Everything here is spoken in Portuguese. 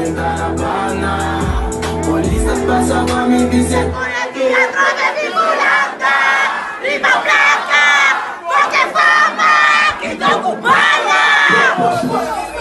entra na banda. Polícia passa pra me dizer: olha que a droga é figurada. Riba branca, porque fama que não cubana.